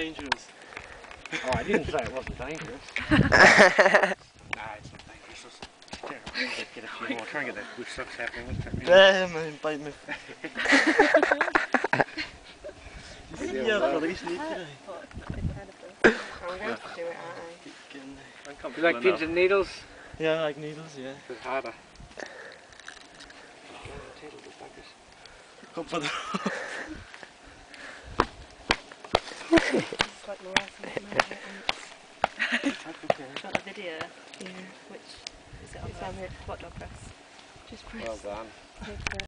dangerous. Oh, I didn't say it wasn't dangerous. Nah, it's not dangerous. It's terrible. Get a few more. Try and get that bush socks happening. Yeah, man, bite me. Yeah, police need today. I'm going to do it, aren't I? You like pins and needles? Yeah, I like needles, yeah. It's harder. Come for the... It's like Morales got the video, which is on the Hot Dog Press. Just press. Well done.